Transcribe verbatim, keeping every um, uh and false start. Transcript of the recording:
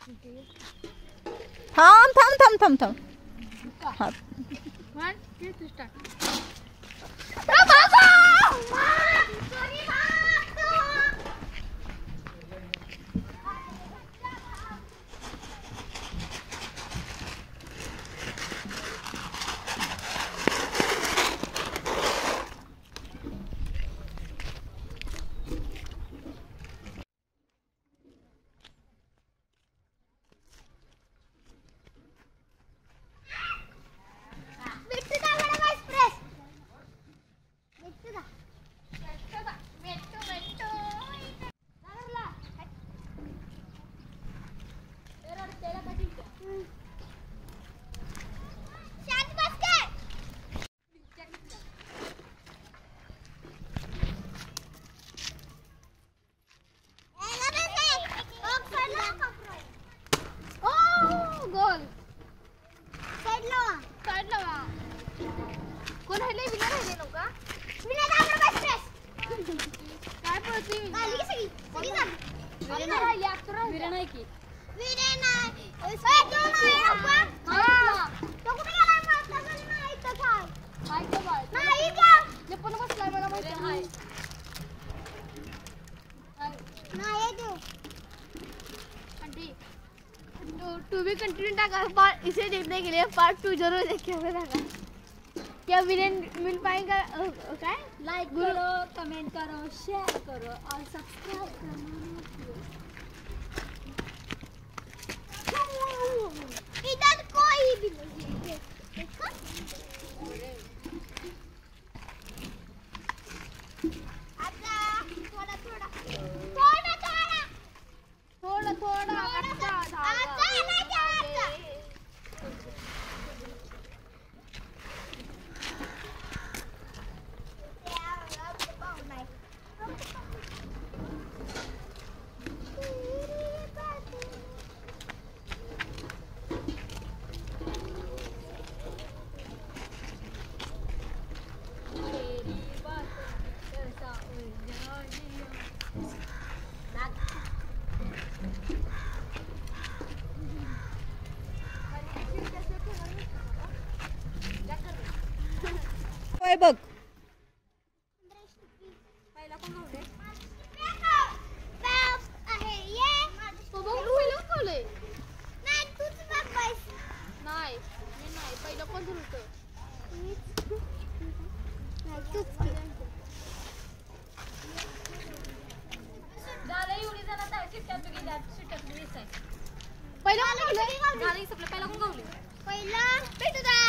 थांब थांब थांब थांब थांब हा one two start. To be continue टाका, इसे देखने के लिए पार्ट टू जरूर देखिएगा। क्या वीरेन मिल पाएगा? क्या लाइक करो, कमेंट करो, शेयर करो और सब्सक्राइब करना इधर कोई भी नहीं देखो। अच्छा थोड़ा थोड़ा थोड़ा थोड़ा थोड़ा थोड़ा अच्छा नहीं जाता। बघ पहिला कोण होते? नाही तूच बघ बस. नाही मी नाही, पहिलं कोण होतं? झालं एवढी जण आता शिट्ट्यात बघी द्या, शिट्ट्यात वीस आहे. पहिलं कोण झालं की सगळं पहिला कोण गावले? पहिला भेटू दा